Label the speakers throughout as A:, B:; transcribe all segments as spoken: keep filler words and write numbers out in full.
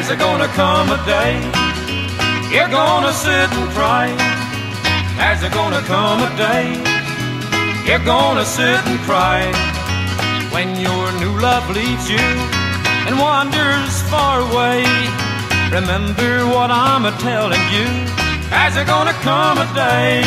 A: There's a gonna come a day you're gonna sit and cry. There's a gonna come a day you're gonna sit and cry. When your new love leaves you and wanders far away, remember what I'm a-telling you. There's a gonna come a day,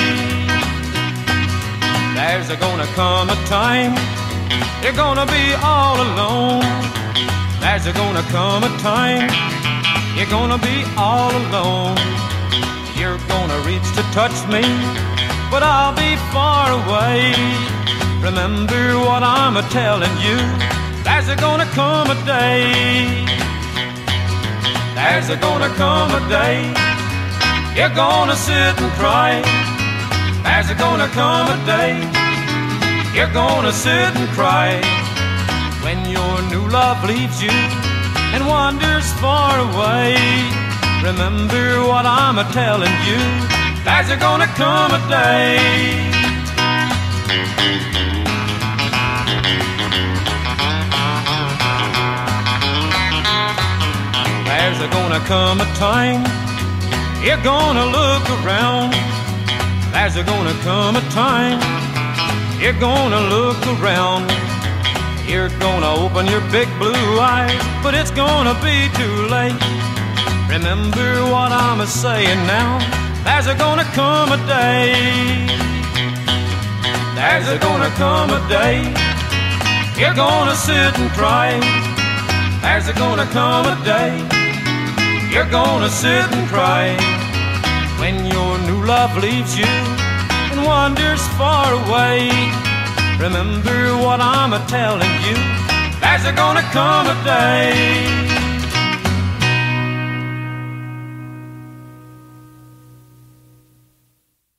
A: there's a gonna come a time you're gonna be all alone. There's a gonna come a time you're gonna be all alone. You're gonna reach to touch me, but I'll be far away. Remember what I'm a-telling you. There's a gonna come a day, there's a gonna come a day you're gonna sit and cry. There's a gonna come a day you're gonna sit and cry. When your new love leaves you and wanders far away, remember what I'm a-telling you. There's a gonna come a day. There's a gonna come a time you're gonna look around. There's a gonna come a time you're gonna look around. You're gonna open your big blue eyes, but it's gonna be too late. Remember what I'm a-saying now. There's a gonna come a day, there's a gonna come a day you're gonna sit and cry. There's a gonna come a day you're gonna sit and cry. When your new love leaves you and wanders far away, remember what I'm a-telling you. There's a gonna come a day.